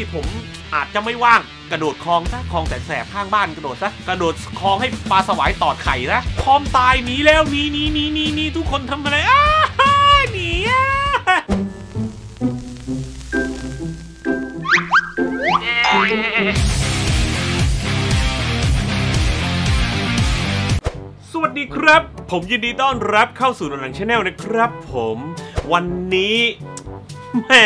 ผมอาจจะไม่ว่างกระโดดคลองซะคลองแสบข้างบ้านกระโดดซะกระโดดคลองให้ปลาสวายตอดไข่ซะพร้อมตายหนีแล้วหนีทุกคนทำอะไรหนีสวัสดีครับผมยินดีต้อนรับเข้าสู่หนังชาแนลนะครับผมวันนี้แหม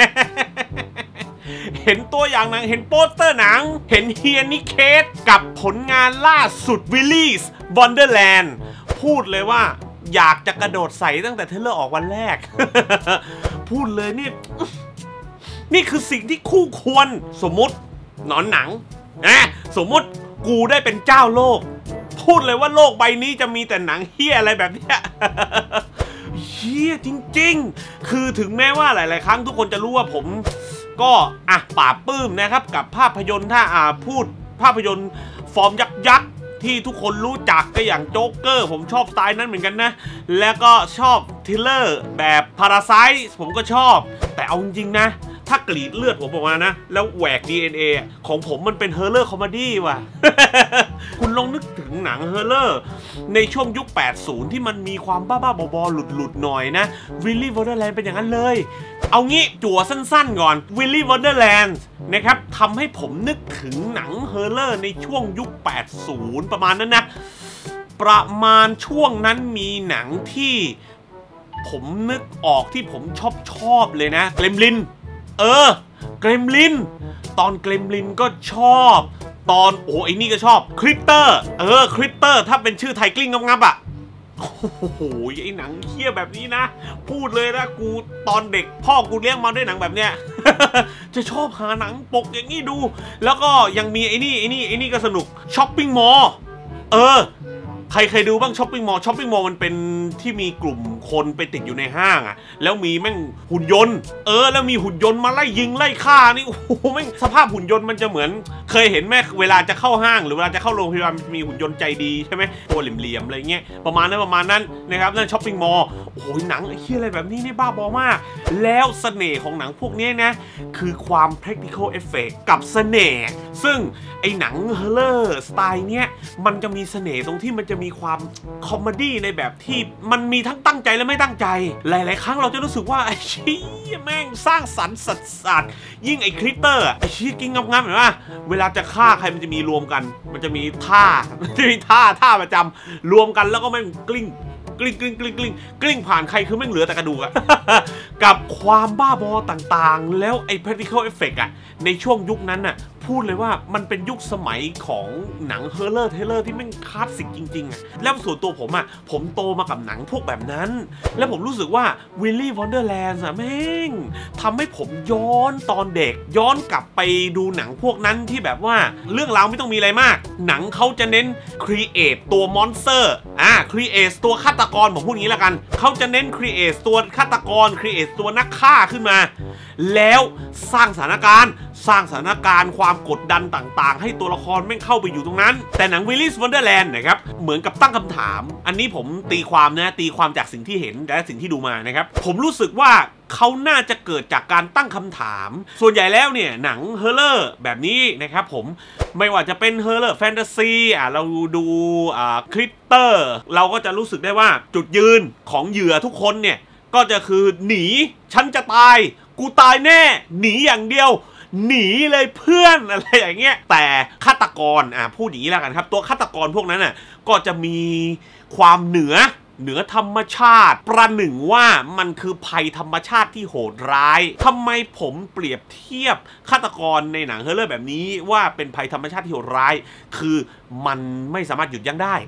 เห็นตัวอย่างหนังเห็นโปสเตอร์หนังเห็นเฮียนิเคสกับผลงานล่าสุด Willy's Wonderland พูดเลยว่าอยากจะกระโดดใส่ตั้งแต่เทรลเลอร์ออกวันแรก พูดเลยนี่คือสิ่งที่คู่ควรสมมุติหนอนหนังสมมุติกูได้เป็นเจ้าโลกพูดเลยว่าโลกใบนี้จะมีแต่หนังเฮี้ยอะไรแบบเนี้ยเฮี้ยจริงๆคือถึงแม้ว่าหลายๆครั้งทุกคนจะรู้ว่าผมก็ปราบปลื้มนะครับกับภาพยนตร์ถ้าพูดภาพยนตร์ฟอร์มยักษ์ที่ทุกคนรู้จักก็อย่างโจ๊กเกอร์ผมชอบสไตล์นั้นเหมือนกันนะแล้วก็ชอบทริลเลอร์แบบพาราไซต์ผมก็ชอบแต่เอาจริงๆนะถ้ากรีดเลือดผมออกมานะแล้วแหวก DNA ของผมมันเป็นเฮอร์เรอร์คอมเมดี้ว่ะ คุณลองนึกถึงหนังเฮอร์เรอร์ในช่วงยุค 80 ที่มันมีความบ้าๆบอๆหลุดๆหน่อยนะ Willy's Wonderland เป็นอย่างนั้นเลยเอางี้จั่วสั้นๆก่อน Willy's Wonderland นะครับทำให้ผมนึกถึงหนังเฮอร์เรอร์ในช่วงยุค 80 ประมาณนั้นนะประมาณช่วงนั้นมีหนังที่ผมนึกออกที่ผมชอบเลยนะเกรมลินเกรมลินตอนเกรมลินก็ชอบตอนไอ้นี่ก็ชอบคริตเตอร์คริตเตอร์ถ้าเป็นชื่อไทยกลิ้งงับโอ้โหไอ้หนังเหี้ยแบบนี้นะพูดเลยนะกูตอนเด็กพ่อกูเลี้ยงมาด้วยหนังแบบเนี้ย จะชอบหาหนังปกอย่างนี้ดูแล้วก็ยังมีไอ้นี่ก็สนุกช้อปปิ้งมอลล์ใครเคยดูบ้างช้อปปิ้งมอลล์มันเป็นที่มีกลุ่มคนไปติดอยู่ในห้างแล้วมีแม่งหุ่นยนต์แล้วมีหุ่นยนต์มาไล่ยิงไล่ฆ่านี่โอ้โหแม่งสภาพหุ่นยนต์มันจะเหมือนเคยเห็นแม่เวลาจะเข้าห้างหรือเวลาจะเข้าโรงพยาบาลมีหุ่นยนต์ใจดีใช่ไหมตัวเหลี่ยมๆอะไรเงี้ยประมาณนั้นนะครับนั่นช้อปปิ้งมอลล์โอ้โหหนังไอ้เหี้ยอะไรแบบนี้นี่บ้าบอมากแล้วเสน่ห์ของหนังพวกนี้นะคือความ practical effect กับเสน่ห์ซึ่งไอ้หนังเฮอร์เรอร์สไตล์เนี้ยมันจะมีเสน่ห์ตรงที่มันจะมีความคอมเมดี้ในแบบที่มันมีทั้งตั้งใจและไม่ตั้งใจหลายๆครั้งเราจะรู้สึกว่าไอ้ชี้แม่งสร้างสรรค์สัสยิ่งไอ้คริตเตอร์ไอ้ชี้กิ้งงับเห็นป่ะเวลาจะฆ่าใครมันจะมีรวมกันมันจะมีท่าประจำรวมกันแล้วก็แม่งกลิ้งผ่านใครคือแม่งเหลือแต่กระดูกกับความบ้าบอต่างๆแล้วไอ้ practical effect ในช่วงยุคนั้นพูดเลยว่ามันเป็นยุคสมัยของหนังเฮอร์เรอร์เทเลอร์ที่แม่งคลาสสิกจริงๆแล้วส่วนตัวผมโตมากับหนังพวกแบบนั้นแล้วผมรู้สึกว่า Willy's Wonderland แม่งทำให้ผมย้อนตอนเด็กย้อนกลับไปดูหนังพวกนั้นที่แบบว่าเรื่องราวไม่ต้องมีอะไรมากหนังเขาจะเน้น create ตัวมอนสเตอร์create ตัวฆาตกรผมพูดงี้แล้วกันเขาจะเน้น create ตัวฆาตกร create ตัวนักฆ่าขึ้นมาแล้วสร้างสถานการณ์ความกดดันต่างๆให้ตัวละครแม่งเข้าไปอยู่ตรงนั้นแต่หนัง Willy's Wonderland นะครับเหมือนกับตั้งคำถามอันนี้ผมตีความจากสิ่งที่เห็นและสิ่งที่ดูมานะครับผมรู้สึกว่าเขาน่าจะเกิดจากการตั้งคำถามส่วนใหญ่แล้วเนี่ยหนังเฮอร์เรอร์แบบนี้นะครับผมไม่ว่าจะเป็นเฮอร์เรอร์แฟนตาซีเราดูคริตเตอร์เราก็จะรู้สึกได้ว่าจุดยืนของเหยื่อทุกคนเนี่ยก็จะคือหนีฉันจะตายกูตายแน่หนีอย่างเดียวหนีเลยเพื่อนอะไรอย่างเงี้ยแต่ฆาตกรพูดอย่างนี้แล้วกันครับตัวฆาตกรพวกนั้นก็จะมีความเหนือธรรมชาติประหนึ่งว่ามันคือภัยธรรมชาติที่โหดร้ายทำไมผมเปรียบเทียบฆาตกรในหนังเฮอร์เรอร์แบบนี้ว่าเป็นภัยธรรมชาติที่โหดร้ายคือมันไม่สามารถหยุดยั้งได้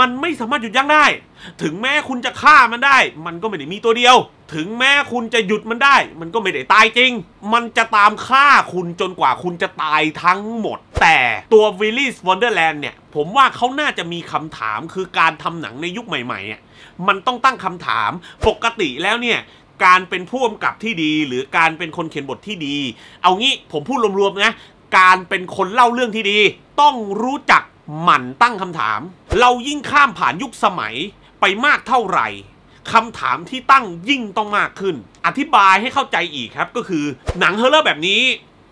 ถึงแม้คุณจะฆ่ามันได้มันก็ไม่ได้มีตัวเดียวถึงแม้คุณจะหยุดมันได้มันก็ไม่ได้ตายจริงมันจะตามฆ่าคุณจนกว่าคุณจะตายทั้งหมดแต่ตัว Willy's Wonderland เนี่ยผมว่าเขาน่าจะมีคำถามคือการทำหนังในยุคใหม่ๆมันต้องตั้งคำถามปกติแล้วเนี่ยการเป็นผู้กำกับที่ดีหรือการเป็นคนเขียนบทที่ดีเอางี้ผมพูดรวมๆนะการเป็นคนเล่าเรื่องที่ดีต้องรู้จักหมั่นตั้งคำถามเรายิ่งข้ามผ่านยุคสมัยไปมากเท่าไหร่คำถามที่ตั้งยิ่งต้องมากขึ้นอธิบายให้เข้าใจอีกครับก็คือหนังเฮอร์เรอร์แบบนี้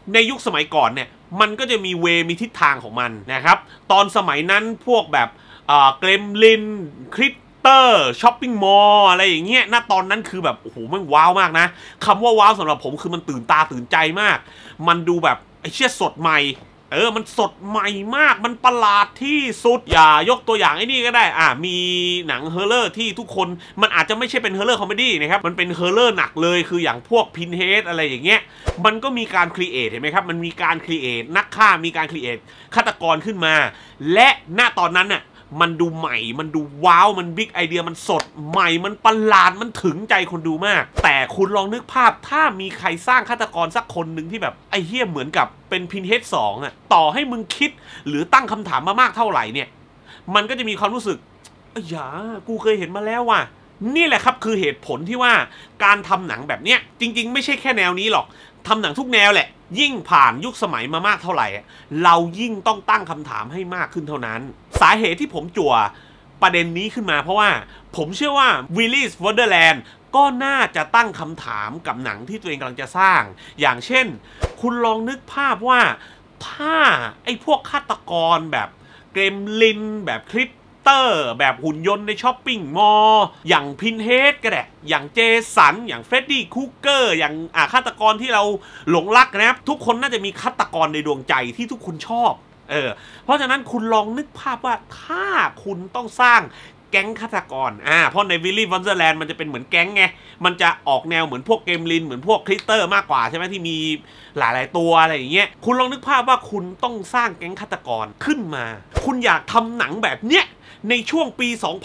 ในยุคสมัยก่อนเนี่ยมันก็จะมีมีทิศทางของมันนะครับตอนสมัยนั้นพวกแบบเกรมลินคริสช้อปปิ้งมอลล์อะไรอย่างเงี้ยณตอนนั้นคือแบบโอ้โหมันว้าวมากนะคำว่าว้าวสำหรับผมคือมันตื่นตาตื่นใจมากมันดูแบบไอ้เชี่ยสดใหม่มันสดใหม่มากมันประหลาดที่สุดอย่ายกตัวอย่างไอ้นี่ก็ได้มีหนังเฮอร์เรอร์ที่ทุกคนมันอาจจะไม่ใช่เป็นเฮอร์เรอร์คอมเมดี้นะครับมันเป็นเฮอร์เรอร์หนักเลยคืออย่างพวกพินเฮดอะไรอย่างเงี้ยมันก็มีการครีเอทเห็นไหมครับมันมีการครีเอทนักฆ่ามีการครีเอทฆาตกรขึ้นมาและณตอนนั้นน่ะมันดูใหม่มันดูว้าวมันบิ๊กไอเดียมันสดใหม่มันประหลาดมันถึงใจคนดูมากแต่คุณลองนึกภาพถ้ามีใครสร้างฆาตกรสักคนหนึ่งที่แบบไอเหี้ยเหมือนกับเป็นพินเฮด2ต่อให้มึงคิดหรือตั้งคำถามมามากเท่าไหร่เนี่ยมันก็จะมีความรู้สึกอย่ากูเคยเห็นมาแล้วว่ะนี่แหละครับคือเหตุผลที่ว่าการทำหนังแบบเนี้ยจริงๆไม่ใช่แค่แนวนี้หรอกทำหนังทุกแนวแหละยิ่งผ่านยุคสมัยมามากเท่าไหร่เรายิ่งต้องตั้งคำถามให้มากขึ้นเท่านั้นสาเหตุที่ผมจั่วประเด็นนี้ขึ้นมาเพราะว่าผมเชื่อว่า Willy's Wonderland ก็น่าจะตั้งคำถามกับหนังที่ตัวเองกำลังจะสร้างอย่างเช่นคุณลองนึกภาพว่าถ้าไอ้พวกฆาตกรแบบเกรมลินแบบคริสแบบหุ่นยนต์ในช้อปปิ้งมอลล์อย่างพินเฮดก็ได้อย่างเจสันอย่างเฟรดดี้คูเกอร์อย่างฆาตกรที่เราหลงรักนะครับทุกคนน่าจะมีฆาตกรในดวงใจที่ทุกคนชอบเพราะฉะนั้นคุณลองนึกภาพว่าถ้าคุณต้องสร้างแก๊งฆาตกรเพราะในวิลลี่วันเดอร์แลนด์มันจะเป็นเหมือนแก๊งไงมันจะออกแนวเหมือนพวกเกมลินเหมือนพวกคริสเตอร์มากกว่าใช่ไหมที่มีหลายๆตัวอะไรอย่างเงี้ยคุณลองนึกภาพว่าคุณต้องสร้างแก๊งฆาตกรขึ้นมาคุณอยากทำหนังแบบเนี้ยในช่วงปี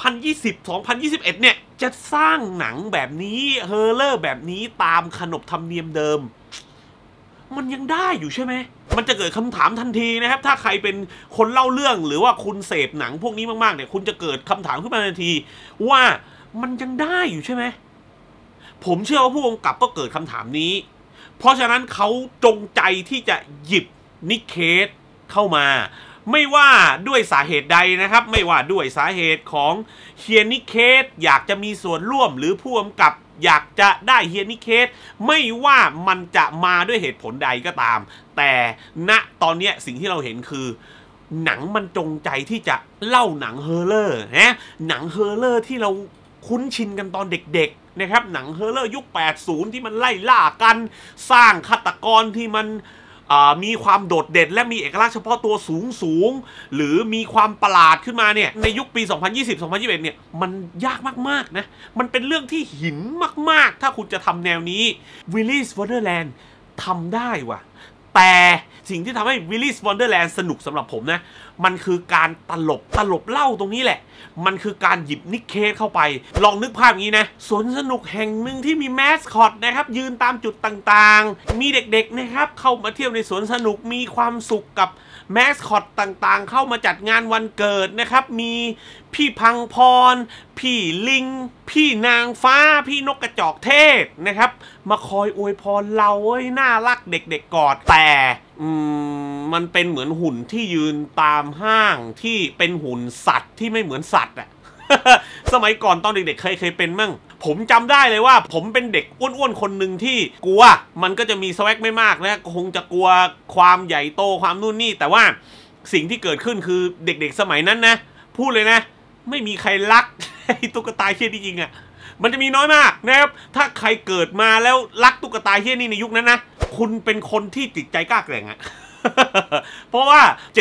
2020-2021 เนี่ยจะสร้างหนังแบบนี้เฮอร์เรอร์แบบนี้ตามขนบธรรมเนียมเดิมมันยังได้อยู่ใช่ไหมมันจะเกิดคำถามทันทีนะครับถ้าใครเป็นคนเล่าเรื่องหรือว่าคุณเสพหนังพวกนี้มากๆเนี่ยคุณจะเกิดคำถามขึ้นมาทันทีว่ามันยังได้อยู่ใช่ไหมผมเชื่อว่าผู้กำกับก็เกิดคำถามนี้เพราะฉะนั้นเขาจงใจที่จะหยิบนิกเคสเข้ามาไม่ว่าด้วยสาเหตุใดนะครับไม่ว่าด้วยสาเหตุของเฮียนิเคสอยากจะมีส่วนร่วมหรือผู้กำกับอยากจะได้เฮียนิเคสไม่ว่ามันจะมาด้วยเหตุผลใดก็ตามแต่ณตอนนี้สิ่งที่เราเห็นคือหนังมันจงใจที่จะเล่าหนังเฮอร์เรอร์หนังเฮอร์เรอร์ที่เราคุ้นชินกันตอนเด็กๆนะครับหนังเฮอร์เรอร์ยุค 80 ที่มันไล่ล่ากันสร้างฆาตกรที่มันมีความโดดเด่นและมีเอกลักษณ์เฉพาะตัวสูงหรือมีความประหลาดขึ้นมาเนี่ยในยุคปี 2020-2021 เนี่ยมันยากมากๆนะมันเป็นเรื่องที่หินมากๆถ้าคุณจะทำแนวนี้ Willy's Wonderland ทำได้ว่ะแต่สิ่งที่ทำให้ Willy's Wonderland สนุกสำหรับผมนะมันคือการตลบเล่าตรงนี้แหละมันคือการหยิบนิกเคสเข้าไปลองนึกภาพอย่างนี้นะสวนสนุกแห่งหนึ่งที่มีแมสคอตนะครับยืนตามจุดต่างๆมีเด็กๆนะครับเข้ามาเที่ยวในสวนสนุกมีความสุขกับแมสคอตต่างๆเข้ามาจัดงานวันเกิดนะครับมีพี่พังพรพี่ลิงพี่นางฟ้าพี่นกกระจอกเทศนะครับมาคอยอวยพรเราน่ารักเด็กๆกอดแต่มันเป็นเหมือนหุ่นที่ยืนตามห้างที่เป็นหุ่นสัตว์ที่ไม่เหมือนสัตว์สมัยก่อนตอนเด็กๆเคยเป็นมั่งผมจำได้เลยว่าผมเป็นเด็กอ้วนๆคนหนึ่งที่กลัวมันก็จะมีสวักไม่มากนะคงจะกลัวความใหญ่โตความนู่นนี่แต่ว่าสิ่งที่เกิดขึ้นคือเด็กๆสมัยนั้นนะพูดเลยนะไม่มีใครรักตุ๊กตาเฮี้ยจริงๆมันจะมีน้อยมากนะครับถ้าใครเกิดมาแล้วรักตุ๊กตาเฮี้ยนี่ในยุคนั้นนะคุณเป็นคนที่จิตใจกล้าแกร่งเพราะว่า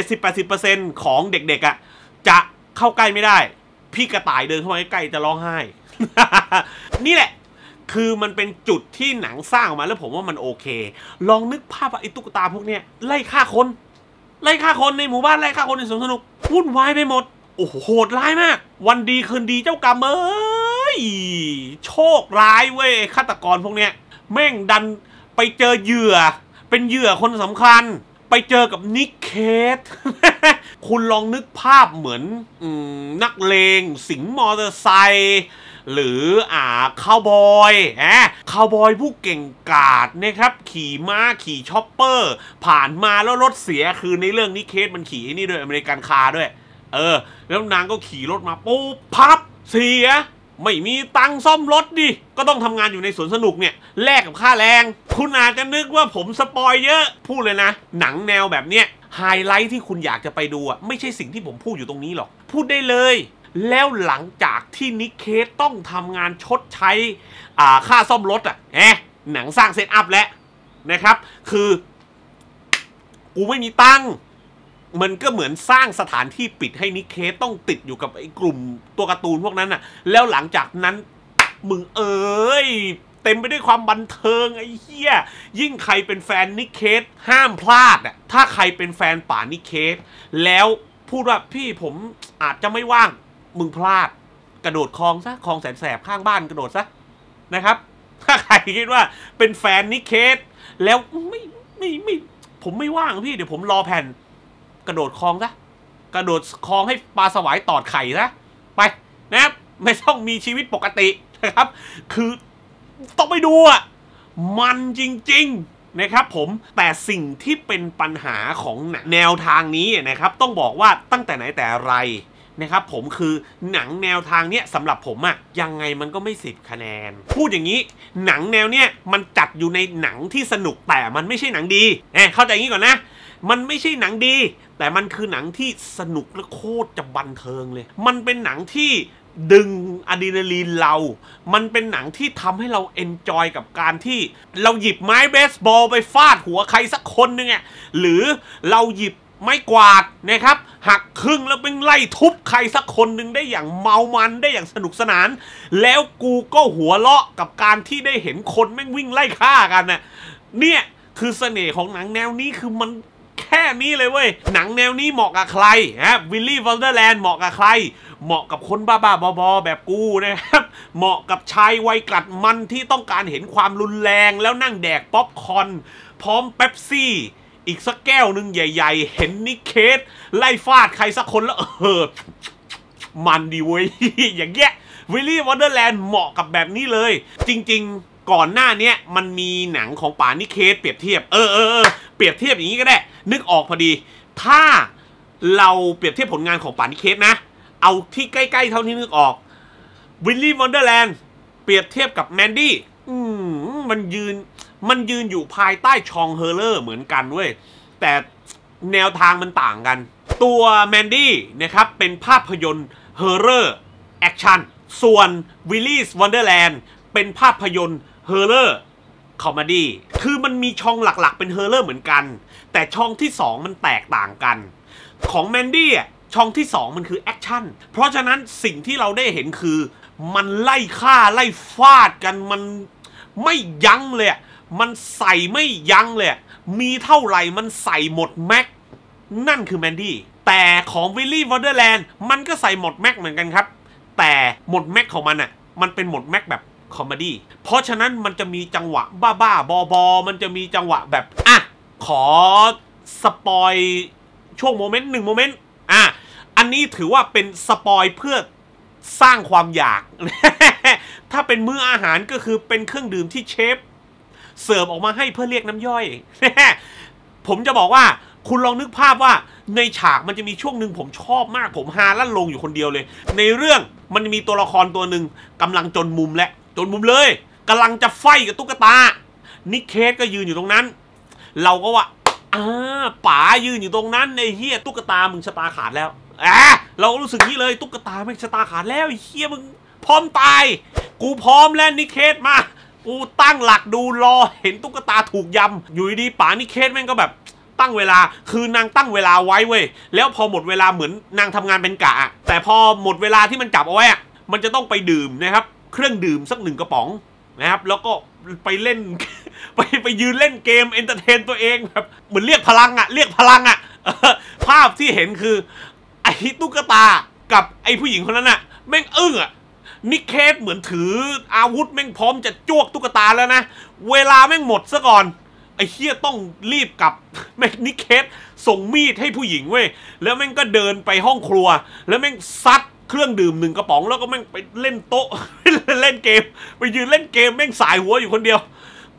70-80% ของเด็กๆจะเข้าใกล้ไม่ได้พี่กระต่ายเดินเข้ามาใกล้จะร้องไห้ นี่แหละคือมันเป็นจุดที่หนังสร้างออกมาแล้วผมว่ามันโอเคลองนึกภาพว่าไอ้ตุ๊กตาพวกเนี้ยไล่ฆ่าคนในหมู่บ้านไล่ฆ่าคนในสวนสนุกวุ่นวายไปหมดโอ้โหโหดร้ายมากวันดีคืนดีเจ้ากรรมโชคร้ายเว้ยฆาตกรพวกเนี้ยแม่งดันไปเจอเหยื่อเป็นเหยื่อคนสำคัญไปเจอกับนิกเคส คุณลองนึกภาพเหมือนนักเลงสิงมอเตอร์ไซค์หรือคาวบอยคาวบอยผู้เก่งกาจนะครับขี่ม้าขี่ช็อปเปอร์ผ่านมาแล้วรถเสียคือในเรื่องนิกเคสมันขี่นี่ด้วยอเมริกันคาร์ด้วยแล้วนางก็ขี่รถมาปุ๊บพับเสียไม่มีตังค์ซ่อมรถดิก็ต้องทำงานอยู่ในสวนสนุกเนี่ยแลกกับค่าแรงคุณอาจจะนึกว่าผมสปอยเยอะพูดเลยนะหนังแนวแบบเนี้ยไฮไลท์ที่คุณอยากจะไปดูอ่ะไม่ใช่สิ่งที่ผมพูดอยู่ตรงนี้หรอกพูดได้เลยแล้วหลังจากที่นิกเคสต้องทำงานชดใช้ค่าซ่อมรถอ่ะหนังสร้างเซตอัพแล้วนะครับคือกูไม่มีตังค์มันก็เหมือนสร้างสถานที่ปิดให้นิกเคสต้องติดอยู่กับไอ้กลุ่มตัวการ์ตูนพวกนั้นน่ะแล้วหลังจากนั้นมึงเต็มไปด้วยความบันเทิงไอ้เหี้ยยิ่งใครเป็นแฟนนิกเคสห้ามพลาดอ่ะถ้าใครเป็นแฟนป่านิกเคสแล้วพูดว่าพี่ผมอาจจะไม่ว่างมึงพลาดกระโดดคลองซะคลองแสนแสบข้างบ้านกระโดดซะนะครับถ้าใครคิดว่าเป็นแฟนนิกเคสแล้วไม่ผมไม่ว่างพี่เดี๋ยวผมรอแผ่นกระโดดคลองซะกระโดดคลองให้ปลาสวายตอดไข่ซะไปนะครับไม่ต้องมีชีวิตปกตินะครับคือต้องไปดูอ่ะมันจริงๆนะครับผมแต่สิ่งที่เป็นปัญหาของแนวทางนี้นะครับต้องบอกว่าตั้งแต่ไหนแต่ไรนะครับผมคือหนังแนวทางเนี้ยสำหรับผมอะยังไงมันก็ไม่10 คะแนนพูดอย่างนี้หนังแนวเนี้ยมันจัดอยู่ในหนังที่สนุกแต่มันไม่ใช่หนังดีเข้าใจงี้ก่อนนะมันไม่ใช่หนังดีแต่มันคือหนังที่สนุกและโคตรจะบันเทิงเลยมันเป็นหนังที่ดึงอะดรีนาลีนเรามันเป็นหนังที่ทำให้เราเอนจอยกับการที่เราหยิบไม้เบสบอลไปฟาดหัวใครสักคนนึงอ่ะหรือเราหยิบไม้กวาดนะครับหักครึ่งแล้วเป็นไล่ทุบใครสักคนหนึ่งได้อย่างเมามันได้อย่างสนุกสนานแล้วกูก็หัวเราะกับการที่ได้เห็นคนแม่งวิ่งไล่ฆ่ากันน่ะเนี่ยคือเสน่ห์ของหนังแนวนี้คือมันแค่นี้เลยเว้ยหนังแนวนี้เหมาะกับใครวิลลี่วอนเดอร์แลนด์เหมาะกับใครเหมาะกับคนบ้าๆบอๆแบบกูนะครับเหมาะกับชายวัยกลัดมันที่ต้องการเห็นความรุนแรงแล้วนั่งแดกป๊อปคอร์นพร้อมเป๊ปซี่อีกสักแก้วหนึ่งใหญ่ๆเห็นนิกเคสไล่ฟาดใครสักคนแล้วมันดีเว้ย อย่างเงี้ยวิลลี่วอนเดอร์แลนด์เหมาะกับแบบนี้เลยจริงๆก่อนหน้านี้มันมีหนังของป่านิกเคสเปรียบเทียบเปรียบเทียบอย่างนี้ก็ได้นึกออกพอดีถ้าเราเปรียบเทียบผลงานของป่านิกเคสนะเอาที่ใกล้ๆเท่าที่นึกออกวิลลี่วอนเดอร์แลนด์เปรียบเทียบกับแมนดี้มันยืนอยู่ภายใต้ชองเฮอร์เลอร์เหมือนกันเว้ยแต่แนวทางมันต่างกันตัวแมนดี้นะครับเป็นภาพยนตร์เฮอร์เรอร์แอคชั่นส่วนวิลลี่วอนเดอร์แลนด์เป็นภาพยนตร์เฮอร์เรอร์คอมเมดี้คือมันมีช่องหลักๆเป็นเฮอร์เรอร์เหมือนกันแต่ช่องที่2มันแตกต่างกันของแมนดี้ช่องที่2มันคือแอคชั่นเพราะฉะนั้นสิ่งที่เราได้เห็นคือมันไล่ฆ่าไล่ฟาดกันมันไม่ยั้งเลยมันใส่ไม่ยั้งเลยมีเท่าไหร่มันใส่หมดแม็กนั่นคือแมนดี้แต่ของวิลลี่วอนเดอร์แลนด์มันก็ใส่หมดแม็กเหมือนกันครับแต่หมดแม็กของมันมันเป็นหมดแม็กแบบคอมเมดี้เพราะฉะนั้นมันจะมีจังหวะบ้าๆบอๆมันจะมีจังหวะแบบขอสปอยช่วงโมเมนต์1 โมเมนต์อันนี้ถือว่าเป็นสปอยเพื่อสร้างความอยาก ถ้าเป็นมื้ออาหารก็คือเป็นเครื่องดื่มที่เชฟเสิร์ฟออกมาให้เพื่อเรียกน้ำย่อย ผมจะบอกว่าคุณลองนึกภาพว่าในฉากมันจะมีช่วงหนึ่งผมชอบมากผมฮาลั่นลงอยู่คนเดียวเลยในเรื่องมันมีตัวละครตัวหนึ่งกำลังจนมุมเลยกำลังจะไฟกับตุ๊กตานิกเคสก็ยืนอยู่ตรงนั้นเราก็ว่าป๋ายืนอยู่ตรงนั้นในเฮียตุ๊กตามึงชะตาขาดแล้วเราก็รู้สึกนี้เลยตุ๊กตาไม่ชะตาขาดแล้วไอ้เฮียมึงพร้อมตายกูพร้อมแล้วนิกเคสมากูตั้งหลักดูรอเห็นตุ๊กตาถูกยำอยู่ดีป๋านิกเคสแม่งก็แบบตั้งเวลาคือนางตั้งเวลาไว้เว้ยแล้วพอหมดเวลาเหมือนนางทำงานเป็นกะแต่พอหมดเวลาที่มันจับเอาไว้มันจะต้องไปดื่มนะครับเครื่องดื่มสัก1 กระป๋องนะครับแล้วก็ไปเล่น ไปยืนเล่นเกมเอนเตอร์เทนตัวเองแบบเหมือนเรียกพลังภาพที่เห็นคือไอ้ตุ๊กตากับไอ้ผู้หญิงคนนั้นแม่งอึ้งนิกเคสเหมือนถืออาวุธแม่งพร้อมจะจ้วกตุ๊กตาแล้วนะเวลาแม่งหมดซะก่อนไอ้เฮียต้องรีบกลับแม่งนิกเคสส่งมีดให้ผู้หญิงเว้ยแล้วแม่งก็เดินไปห้องครัวแล้วแม่งซัดเครื่องดื่ม1 กระป๋องแล้วก็แม่งไปเล่นโต๊ะ เล่นเกมไปยืนเล่นเกมแม่งสายหัวอยู่คนเดียว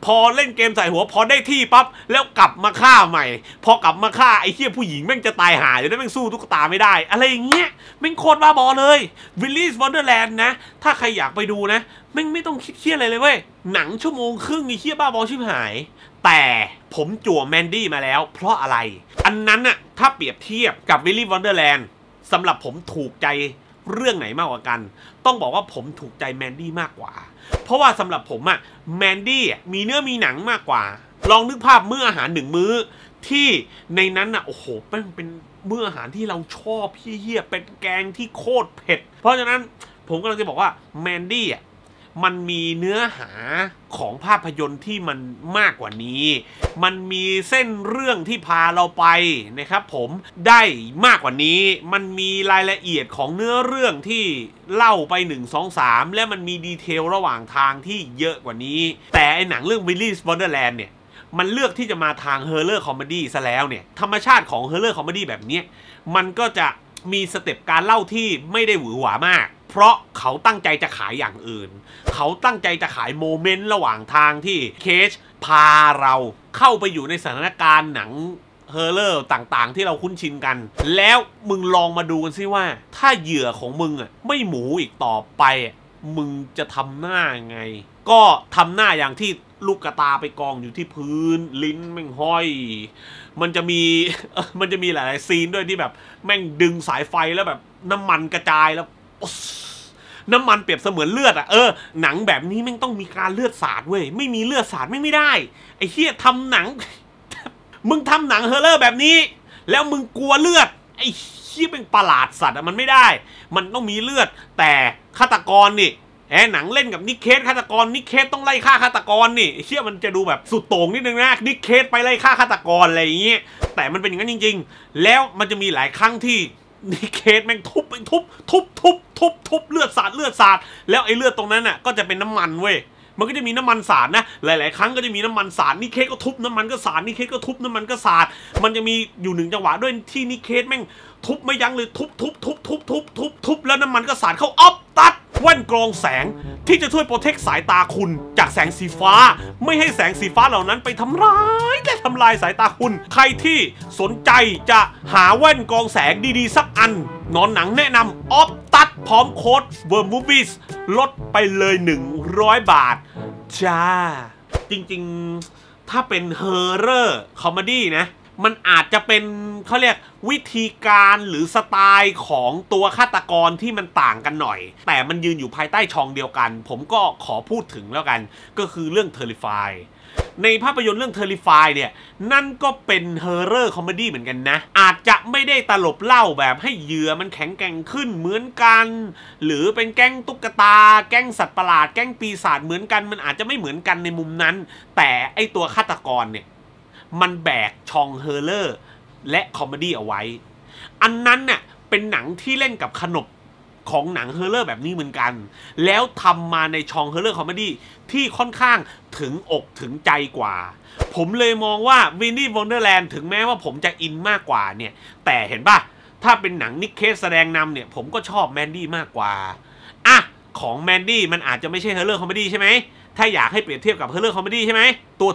พอเล่นเกมใส่หัวพอได้ที่ปั๊บแล้วกลับมาฆ่าใหม่พอกลับมาฆ่าไอ้เหี้ยผู้หญิงแม่งจะตายหาจะได้แม่งสู้ตุ๊กตาไม่ได้อะไรอย่างเงี้ยแม่งโคตรบ้าบอเลย Willy's Wonderland นะถ้าใครอยากไปดูนะแม่งไม่ต้องคิดเครียดอะไรเลยเว้ยหนังชั่วโมงครึ่งไอ้เหี้ยบ้าบอชิบหายแต่ผมจั่วแมนดี้มาแล้วเพราะอะไรอันนั้นน่ะถ้าเปรียบเทียบกับ Willy's Wonderland สำหรับผมถูกใจเรื่องไหนมากกว่ากันต้องบอกว่าผมถูกใจแมนดี้มากกว่าเพราะว่าสำหรับผมอะแมนดี้มีเนื้อมีหนังมากกว่าลองนึกภาพมื้ออาหารหนึ่งมื้อที่ในนั้นอะโอ้โหเป็นมื้ออาหารที่เราชอบเฮี้ยๆเป็นแกงที่โคตรเผ็ดเพราะฉะนั้นผมกำลังจะบอกว่าแมนดี้อะมันมีเนื้อหาของภาพยนตร์ที่มันมากกว่านี้มันมีเส้นเรื่องที่พาเราไปนะครับผมได้มากกว่านี้มันมีรายละเอียดของเนื้อเรื่องที่เล่าไป1 2 3และมันมีดีเทลระหว่างทางที่เยอะกว่านี้แต่ไอหนังเรื่อง Willy's Wonderland เนี่ยมันเลือกที่จะมาทาง Horror Comedy ซะแล้วเนี่ยธรรมชาติของ Horror Comedy แบบนี้มันก็จะมีสเต็ปการเล่าที่ไม่ได้หวือหวามากเพราะเขาตั้งใจจะขายอย่างอื่นเขาตั้งใจจะขายโมเมนต์ระหว่างทางที่เคจพาเราเข้าไปอยู่ในสถานการณ์หนังเฮอร์เรอร์ต่างๆที่เราคุ้นชินกันแล้วมึงลองมาดูกันซิว่าถ้าเหยื่อของมึงอ่ะไม่หมูอีกต่อไปมึงจะทำหน้าไงก็ทำหน้าอย่างที่ลูกกระตาไปกองอยู่ที่พื้นลิ้นแม่งห้อยมันจะมีหลายๆซีนด้วยที่แบบแม่งดึงสายไฟแล้วแบบน้ำมันกระจายแล้วน้ำมันเปรียบเสมือนเลือดอ่ะหนังแบบนี้แม่งต้องมีการเลือดสาดเว้ยไม่มีเลือดสาดไม่ได้ไอ้เหี้ยทำหนัง มึงทำหนังเฮอร์เรอร์แบบนี้แล้วมึงกลัวเลือดไอ้เหี้ยเป็นประหลาดสัตว์อ่ะมันไม่ได้มันต้องมีเลือดแต่ฆาตกรนี่หนังเล่นกับนิกเคสฆาตกรนิกเคสต้องไล่ฆ่าฆาตกรนี่เชื่อมันจะดูแบบสุดโต่งนิดนึงนะนิกเคสไปไล่ฆ่าฆาตกรอะไรอย่างเงี้ยแต่มันเป็นอย่างนั้นจริงๆแล้วมันจะมีหลายครั้งที่นิกเคสแม่งทุบเลือดสาดแล้วไอ้เลือดตรงนั้นน่ะก็จะเป็นน้ำมันเว้ยมันก็จะมีน้ำมันสาดนะหลายๆครั้งก็จะมีน้ำมันสาดนิกเคสก็ทุบน้ำมันก็สาดนิกเคสก็ทุบน้ำมันก็สาดมันจะมีอยู่1จังหวะด้วยที่นิกเคสแม่งทุบไม่ยั้งเลยทุบแล้วน้ำมันก็สาดเข้าออฟตัดแว่นกรองแสงที่จะช่วยโปรเทคสายตาคุณจากแสงสีฟ้าไม่ให้แสงสีฟ้าเหล่านั้นไปทำร้ายและทำลายสายตาคุณใครที่สนใจจะหาแว่นกรองแสงดีๆสักอันนอนหนังแนะนำออฟตัดพร้อมโค้ด WORMMOVIES ลดไปเลย100 บาทจ้าจริงๆถ้าเป็นเฮอร์เรอร์คอมเมดี้นะมันอาจจะเป็นเขาเรียกวิธีการหรือสไตล์ของตัวฆาตกรที่มันต่างกันหน่อยแต่มันยืนอยู่ภายใต้ช่องเดียวกันผมก็ขอพูดถึงแล้วกันก็คือเรื่อง Terrify ในภาพยนตร์เรื่อง Terrify เนี่ยนั่นก็เป็นเฮอร์เรอร์คอมเมดี้เหมือนกันนะอาจจะไม่ได้ตลบเล่าแบบให้เหยื่อมันแข็งแกร่งขึ้นเหมือนกันหรือเป็นแก๊งตุ๊กตาแก๊งสัตว์ประหลาดแก๊งปีศาจเหมือนกันมันอาจจะไม่เหมือนกันในมุมนั้นแต่ไอตัวฆาตกรเนี่ยมันแบกช่องเฮอร์เรอร์และคอมเมดี้เอาไว้อันนั้นเนี่ยเป็นหนังที่เล่นกับขนบของหนังเฮอร์เรอร์แบบนี้เหมือนกันแล้วทำมาในช่องเฮอร์เรอร์คอมเมดี้ที่ค่อนข้างถึงอกถึงใจกว่าผมเลยมองว่า Willy's Wonderland ถึงแม้ว่าผมจะอินมากกว่าเนี่ยแต่เห็นป่ะถ้าเป็นหนังนิกเคสแสดงนำเนี่ยผมก็ชอบแมนดี้มากกว่าอ่ะของแมนดี้มันอาจจะไม่ใช่เฮอร์เรอร์คอมเมดี้ใช่ไหมถ้าอยากให้เปรียบเทียบกับเฮอร์เรอร์คอมเมดี้ใช่ไหมตัว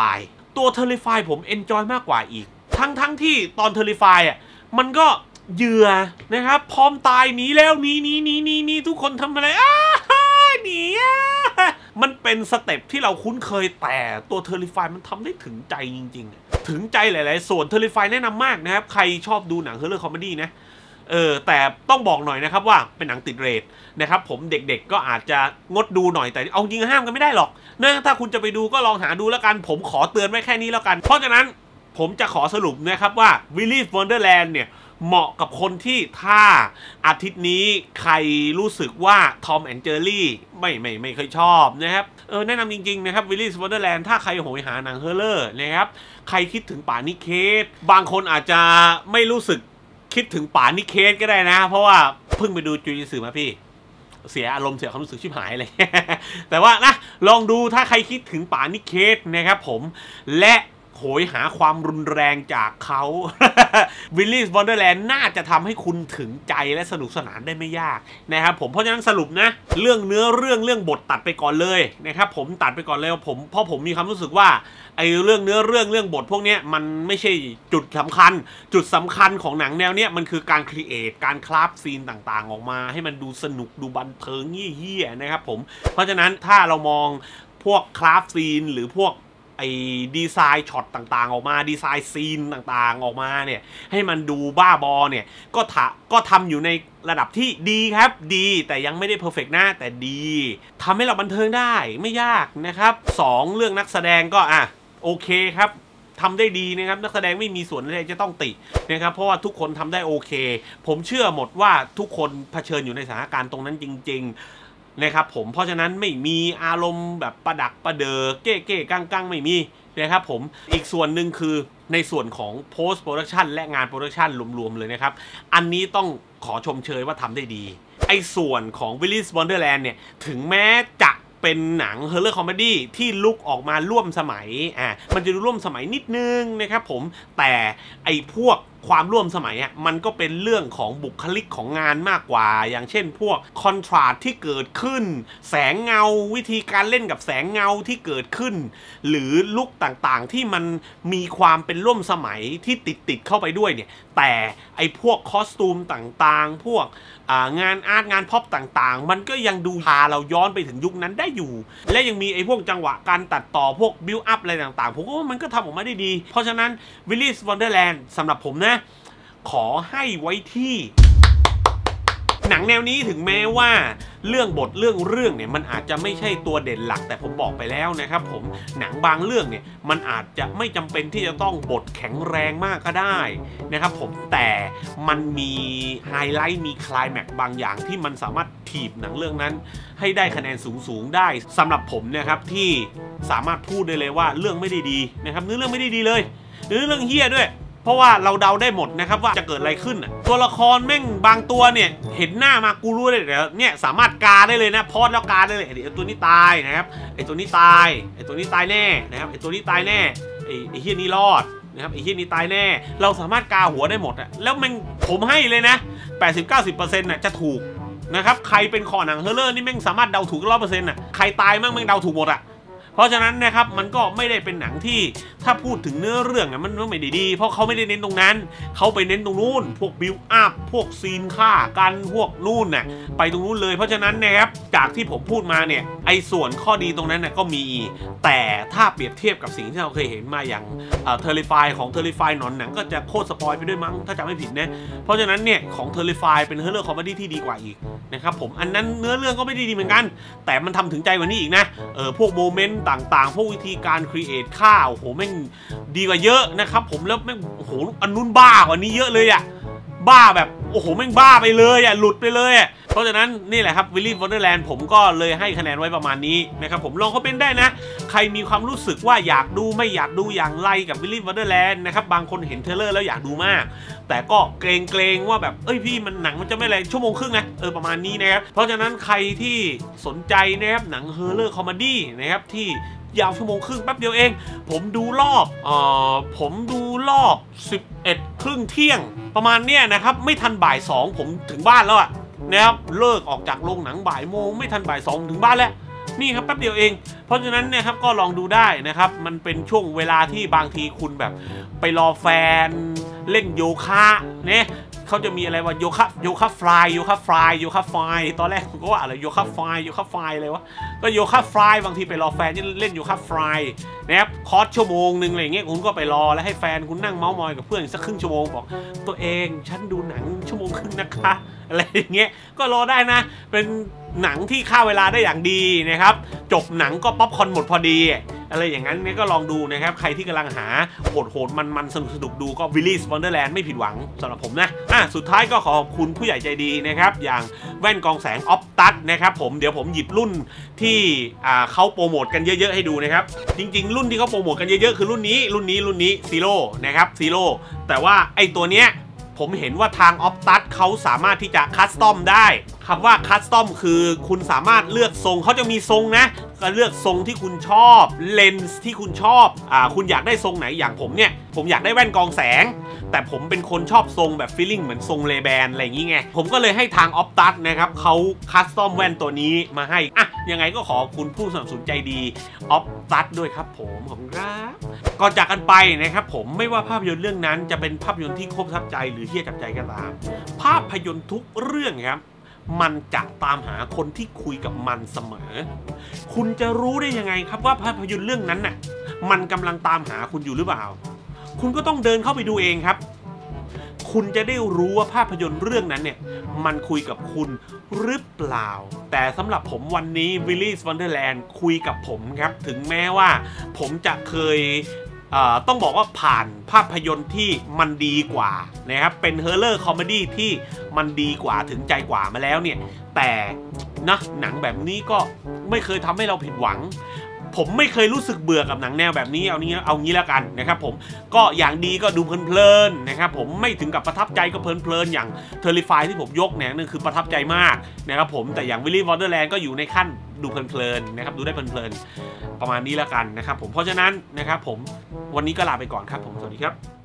Terrify ผมเอนจอยมากกว่าอีกทั้งที่ตอน Terrify อ่ะมันก็เหยื่อนะครับพร้อมตายหนีแล้วหนีทุกคนทำอะไรหนีมันเป็นสเต็ปที่เราคุ้นเคยแต่ตัว Terrify มันทำได้ถึงใจจริงๆถึงใจหลายๆส่วน Terrify แนะนำมากนะครับใครชอบดูหนังเฮอร์เรอร์คอมเมดี้นะแต่ต้องบอกหน่อยนะครับว่าเป็นหนังติดเรทนะครับผมเด็กๆก็อาจจะงดดูหน่อยแต่เอาจริงห้ามกันไม่ได้หรอกนะถ้าคุณจะไปดูก็ลองหาดูแล้วกันผมขอเตือนไว้แค่นี้แล้วกันเพราะฉะนั้นผมจะขอสรุปนะครับว่า Willy's Wonderland เนี่ยเหมาะกับคนที่ถ้าอาทิตย์นี้ใครรู้สึกว่า Tom and Jerry ไม่เคยชอบนะครับแนะนำจริงๆนะครับ Willy's Wonderland ถ้าใครโหยหาหนังเฮอร์เรอร์นะครับใครคิดถึงป่านิเคสบางคนอาจจะไม่รู้สึกคิดถึงป่านิเคสก็ได้นะเพราะว่าเพิ่งไปดูจูจิสึมาพี่เสียอารมณ์เสียความรู้สึกชิบหายเลย แต่ว่านะลองดูถ้าใครคิดถึงป่านิเคสนะครับผมและโหยหาความรุนแรงจากเขา Willy's Wonderland น่าจะทำให้คุณถึงใจและสนุกสนานได้ไม่ยากนะครับผมเพราะฉะนั้นสรุปนะเรื่องเนื้อเรื่องบทตัดไปก่อนเลยนะครับผมตัดไปก่อนเลยเพราะผมมีความรู้สึกว่าไอ้เรื่องเนื้อเรื่องบทพวกนี้มันไม่ใช่จุดสำคัญของหนังแนวเนี้ยมันคือการครีเอทการคราฟซีนต่างๆออกมาให้มันดูสนุกดูบันเทิงเหี้ยๆนะครับผมเพราะฉะนั้นถ้าเรามองพวกคราฟซีนหรือพวกไอ้ดีไซน์ช็อตต่างๆออกมาดีไซน์ซีนต่างๆออกมาเนี่ยให้มันดูบ้าบอเนี่ยก็ทำอยู่ในระดับที่ดีครับดีแต่ยังไม่ได้เพอร์เฟกต์นะแต่ดีทำให้เราบันเทิงได้ไม่ยากนะครับ2เรื่องนักแสดงก็โอเคครับทำได้ดีนะครับนักแสดงไม่มีส่วนอะไรจะต้องตินะครับเพราะว่าทุกคนทำได้โอเคผมเชื่อหมดว่าทุกคนเผชิญอยู่ในสถานการณ์ตรงนั้นจริงๆนะครับผมเพราะฉะนั้นไม่มีอารมณ์แบบประดักประเดอเก้กังไม่มีนะครับผมอีกส่วนหนึ่งคือในส่วนของ post production และงาน production รวมๆเลยนะครับอันนี้ต้องขอชมเชยว่าทำได้ดีไอ้ส่วนของ Willy's Wonderland เนี่ยถึงแม้จะเป็นหนัง Horror Comedy ที่ลุกออกมาร่วมสมัยมันจะดูร่วมสมัยนิดนึงนะครับผมแต่ไอ้พวกความร่วมสมัยมันก็เป็นเรื่องของบุคลิกของงานมากกว่าอย่างเช่นพวกคอนทราสต์ที่เกิดขึ้นแสงเงาวิธีการเล่นกับแสงเงาที่เกิดขึ้นหรือลุคต่างๆที่มันมีความเป็นร่วมสมัยที่ติดเข้าไปด้วยเนี่ยแต่ไอ้พวกคอสตูมต่างๆพวกงานอาร์ตงานพ็อปต่างๆมันก็ยังดูพาเราย้อนไปถึงยุคนั้นได้อยู่และยังมีไอ้พวกจังหวะการตัดต่อพวกบิวอัพอะไรต่างๆผมว่ามันก็ทำออกมาได้ดีเพราะฉะนั้น Willy's Wonderland สำหรับผมนะขอให้ไว้ที่หนังแนวนี้ถึงแม้ว่าเรื่องบทเรื่องเนี่ยมันอาจจะไม่ใช่ตัวเด่นหลักแต่ผมบอกไปแล้วนะครับผมหนังบางเรื่องเนี่ยมันอาจจะไม่จำเป็นที่จะต้องบทแข็งแรงมากก็ได้นะครับผมแต่มันมีไฮไลท์มีไคลแม็กซ์บางอย่างที่มันสามารถถีบหนังเรื่องนั้นให้ได้คะแนนสูงได้สำหรับผมนะครับที่สามารถพูดได้เลยว่าเรื่องไม่ได้ดีนะครับเนื้อเรื่องไม่ได้ดีเลยเนื้อเรื่องเหี้ยด้วยเพราะว่าเราเดาได้หมดนะครับว่าจะเกิดอะไรขึ้นตัวละครแม่งบางตัวเนี่ยเห็นหน้ามากูรู้เลยเดี๋ยวเนี่ยสามารถกาได้เลยนะพอดแล้วกาได้เลยเดี๋ยวตัวนี้ตายนะครับไอตัวนี้ตายไอตัวนี้ตายแน่นะครับไอตัวนี้ตายแน่ไอเฮียนี้รอดนะครับไอเฮียนี้ตายแน่เราสามารถกาหัวได้หมดแล้วแม่งผมให้เลยนะ 80-90% น่ะจะถูกนะครับใครเป็นคอหนังเฮอร์เรอร์นี่แม่งสามารถเดาถูก 100% น่ะใครตายแม่งเดาถูกหมดเพราะฉะนั้นนะครับมันก็ไม่ได้เป็นหนังที่ถ้าพูดถึงเนื้อเรื่องมันไม่ได้ดีเพราะเขาไม่ได้เน้นตรงนั้นเขาไปเน้นตรงนู้นพวกบิวอัพพวกซีนฆ่ากันพวกนู่นไปตรงนู้นเลยเพราะฉะนั้นนะครับจากที่ผมพูดมาเนี่ยไอ้ส่วนข้อดีตรงนั้นก็มีแต่ถ้าเปรียบเทียบกับสิ่งที่เราเคยเห็นมาอย่างTerrify ของ Terrify หนอนหนังก็จะโคตรสปอยไปด้วยมั้งถ้าจำไม่ผิดนะเพราะฉะนั้นเนี่ยของ Terrify เป็นเรื่องคอมเมดี้ที่ดีกว่าอีกนะครับผมอันนั้นเนื้อเรื่องก็ไม่ได้ดีเหมือนกันแต่มันทำถึงใจกว่านี้อีกนะพวกโมเมนต์ต่างๆพวกวิธีการครีเอทค่าโอ้โหแม่งดีกว่าเยอะนะครับผมแล้วแม่งโอ้โหอันนู้นบ้ากว่านี้เยอะเลยบ้าแบบโอ้โหแม่งบ้าไปเลยหลุดไปเลยเพราะฉะนั้นนี่แหละครับ Willy's Wonderland ผมก็เลยให้คะแนนไว้ประมาณนี้นะครับผมลองคอมเมนต์ได้นะใครมีความรู้สึกว่าอยากดูไม่อยากดูอย่างไรกับ Willy's Wonderland นะครับบางคนเห็นเทรลเลอร์แล้วอยากดูมากแต่ก็เกรงว่าแบบพี่มันหนังมันจะไม่อะไรชั่วโมงครึ่งนะประมาณนี้นะครับเพราะฉะนั้นใครที่สนใจนะครับหนังเฮอร์เรอร์คอมเมดี้นะครับที่ยาวชั่วโมงครึ่งแป๊บเดียวเองผมดูรอบ11 ครึ่งเที่ยงประมาณเนี้ยนะครับไม่ทันบ่าย 2ผมถึงบ้านแล้วนะครับเลิกออกจากโรงหนังบ่ายโมงไม่ทันบ่าย 2ถึงบ้านแล้วนี่ครับแป๊บเดียวเองเพราะฉะนั้นเนี่ยครับก็ลองดูได้นะครับมันเป็นช่วงเวลาที่บางทีคุณแบบไปรอแฟนเล่นโยคะเนี่ยเขาจะมีอะไรว่าโยคะฟลายตอนแรกผมก็ว่าอะไรโยคะฟลายอะไรวะก็โยคะฟลายบางทีไปรอแฟนที่เล่นโยคะฟลายนะครับคอร์สชั่วโมงนึงอะไรเงี้ยคุณก็ไปรอแล้วให้แฟนคุณนั่งเมาส์มอยกับเพื่อนสักครึ่งชั่วโมงบอกตัวเองฉันดูหนังชั่วโมงครึ่งนะคะอะไรอย่างเงี้ยก็รอได้นะเป็นหนังที่ฆ่าเวลาได้อย่างดีนะครับจบหนังก็ป๊อปคอร์นหมดพอดีอะไรอย่างนั้นเนี่ยก็ลองดูนะครับใครที่กำลังหาโหดมันสนุกดูก็ Willy's Wonderland ไม่ผิดหวังสำหรับผมนะสุดท้ายก็ขอบคุณผู้ใหญ่ใจดีนะครับอย่างแว่นกองแสงออฟตัสนะครับผมเดี๋ยวผมหยิบรุ่นที่เขาโปรโมทกันเยอะๆให้ดูนะครับจริงๆรุ่นที่เขาโปรโมทกันเยอะๆคือรุ่นนี้ซีโร่นะครับซีโร่แต่ว่าไอ้ตัวเนี้ยผมเห็นว่าทางออฟตัสเขาสามารถที่จะคัสตอมได้คำว่าคัสตอมคือคุณสามารถเลือกทรงเขาจะมีทรงนะก็เลือกทรงที่คุณชอบเลนส์ที่คุณชอบคุณอยากได้ทรงไหนอย่างผมเนี่ยผมอยากได้แว่นกรองแสงแต่ผมเป็นคนชอบทรงแบบฟีลลิ่งเหมือนทรงเลแบนอะไรอย่างงี้ไงผมก็เลยให้ทางออฟตัสนะครับเขาคัสตอมแว่นตัวนี้มาให้ยังไงก็ขอบคุณผู้สนับสนุนใจดีออฟตัสด้วยครับผมขอบคุณครับก่อนจากกันไปนะครับผมไม่ว่าภาพยนตร์เรื่องนั้นจะเป็นภาพยนตร์ที่ครบทับใจหรือที่จับใจก็ตามภาพยนตร์ทุกเรื่องครับมันจะตามหาคนที่คุยกับมันเสมอคุณจะรู้ได้ยังไงครับว่าภาพยนตร์เรื่องนั้นน่ะมันกำลังตามหาคุณอยู่หรือเปล่าคุณก็ต้องเดินเข้าไปดูเองครับคุณจะได้รู้ว่าภาพยนตร์เรื่องนั้นเนี่ยมันคุยกับคุณหรือเปล่าแต่สำหรับผมวันนี้ Willy's Wonderland คุยกับผมครับถึงแม้ว่าผมจะเคยต้องบอกว่าผ่านภาพยนตร์ที่มันดีกว่านะครับเป็นเฮอร์เรอร์คอมเมดี้ที่มันดีกว่าถึงใจกว่ามาแล้วเนี่ยแต่นะหนังแบบนี้ก็ไม่เคยทำให้เราผิดหวังผมไม่เคยรู้สึกเบื่อกับหนังแนวแบบนี้เอางี้แล้วกันนะครับผมก็อย่างดีก็ดูเพลินๆนะครับผมไม่ถึงกับประทับใจก็เพลินๆอย่าง Terrify ที่ผมยกเนี่ยนั่นคือประทับใจมากนะครับผมแต่อย่าง Willy's Wonderland ก็อยู่ในขั้นดูเพลินๆนะครับดูได้เพลินๆประมาณนี้แล้วกันนะครับผมเพราะฉะนั้นนะครับผมวันนี้ก็ลาไปก่อนครับผมสวัสดีครับ